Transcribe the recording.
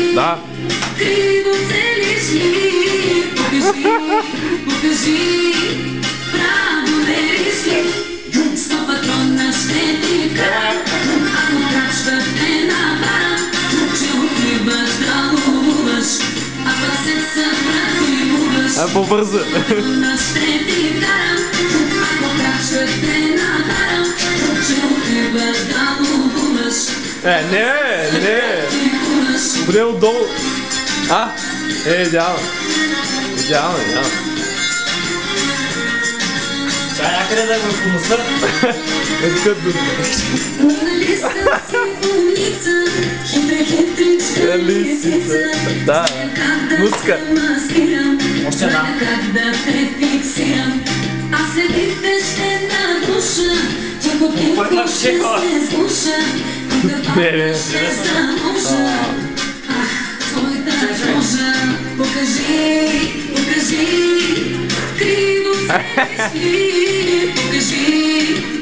Да. Криво целиш ли? Покажи, право вериш ли? Сто патрона ще ти вкарам, ако качват те наварам, че отиваш да ловуваш, а пък се съпративуваш. По-бързо. Патрона ще ти вкарам, ако качват те наварам, че отиваш да ловуваш. Не. Бъде отдолу. Идеално. Идеално. Чай някъде да го поноса. Лисица. Да. Муска. Още една. Аз следите ще надуша, че го пинко ще се сгуша, Не. ще замуша. Твоята кожа, покажи, криво се ли, покажи.